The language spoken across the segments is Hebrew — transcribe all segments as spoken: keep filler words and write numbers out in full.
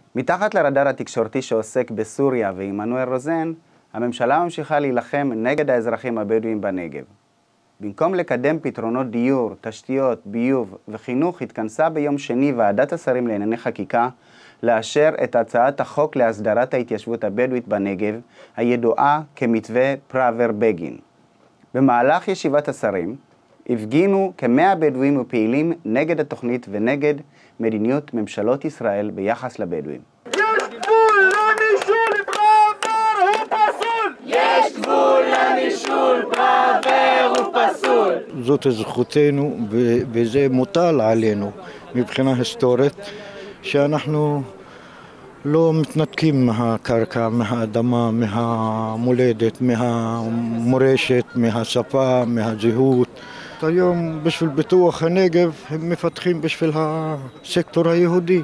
מתחת לרדאר התקשורתי שעוסק בסוריה ועמנואל רוזן, הממשלה ממשיכה להילחם נגד האזרחים הבדואים בנגב. במקום לקדם פתרונות דיור, תשתיות, ביוב וחינוך, התכנסה ביום שני ועדת השרים לענייני חקיקה לאשר את הצעת החוק להסדרת ההתיישבות הבדואית בנגב, הידועה כמתווה פראוור בגין. במהלך ישיבת השרים הפגינו כמאה בדואים ופעילים נגד התוכנית ונגד מדיניות ממשלות ישראל ביחס לבדואים. יש גבול לנישול, פראוור הוא פסול! יש גבול לנישול, פראוור הוא פסול! זאת זכותנו וזה מוטל עלינו מבחינה היסטורית, שאנחנו לא מתנתקים מהקרקע, מהאדמה, מהמולדת, מהמורשת, מהשפה, מהזהות. היום בשביל פיתוח הנגב הם מפתחים בשביל הסקטור היהודי,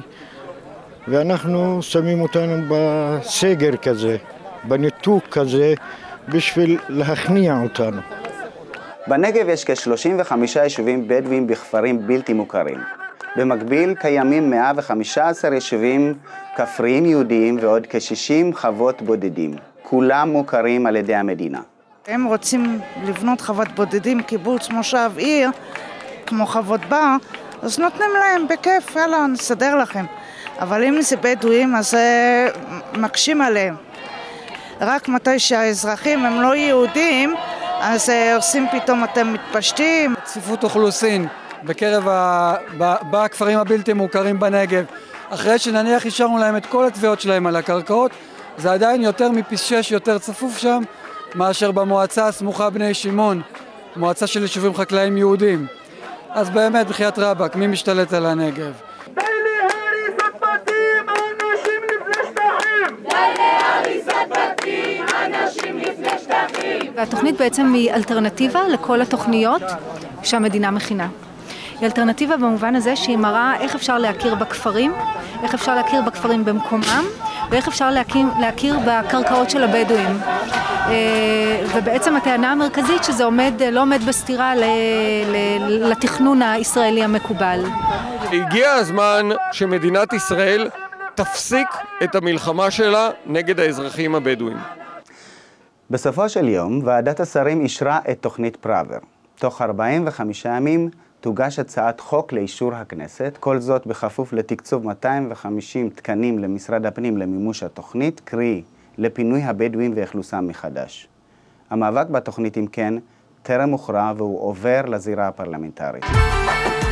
ואנחנו שמים אותנו בסגר כזה, בניתוק כזה, בשביל להכניע אותנו. בנגב יש כ-שלושים וחמישה יישובים בדואים בכפרים בלתי מוכרים. במקביל קיימים מאה וחמישה עשר יישובים כפריים יהודיים ועוד כ-שישים חוות בודדים. כולם מוכרים על ידי המדינה. הם רוצים לבנות חוות בודדים, קיבוץ, מושב, עיר, כמו חוות בר, אז נותנים להם בכיף, יאללה, נסדר לכם. אבל אם זה בדואים, אז מקשים עליהם. רק מתי שהאזרחים הם לא יהודים, אז עושים פתאום אתם מתפשטים. צפיפות אוכלוסין בקרב בכפרים הבלתי מוכרים בנגב, אחרי שנניח אישרנו להם את כל התביעות שלהם על הקרקעות, זה עדיין יותר מפי שש יותר צפוף שם, מאשר במועצה הסמוכה בני שמעון, מועצה של יישובים חקלאיים יהודים. אז באמת, בחיית רבק, מי משתלט על הנגב? די להריסת בתים, אנשים לפני שטחים! די להריסת בתים, אנשים לפני שטחים! והתוכנית בעצם היא אלטרנטיבה לכל התוכניות שהמדינה מכינה. היא אלטרנטיבה במובן הזה שהיא מראה איך אפשר להכיר בכפרים, איך אפשר להכיר בכפרים במקומם, ואיך אפשר להכיר, להכיר בקרקעות של הבדואים. ובעצם הטענה המרכזית שזה עומד, לא עומד בסתירה לתכנון הישראלי המקובל. הגיע הזמן שמדינת ישראל תפסיק את המלחמה שלה נגד האזרחים הבדואים. בסופו של יום, ועדת השרים אישרה את תוכנית פראוור. תוך ארבעים וחמישה ימים תוגש הצעת חוק לאישור הכנסת, כל זאת בכפוף לתקצוב מאתיים וחמישים תקנים למשרד הפנים למימוש התוכנית, קרי לפינוי הבדואים ואכלוסם מחדש. המאבק בתוכנית אם כן טרם הוכרע והוא עובר לזירה הפרלמנטרית.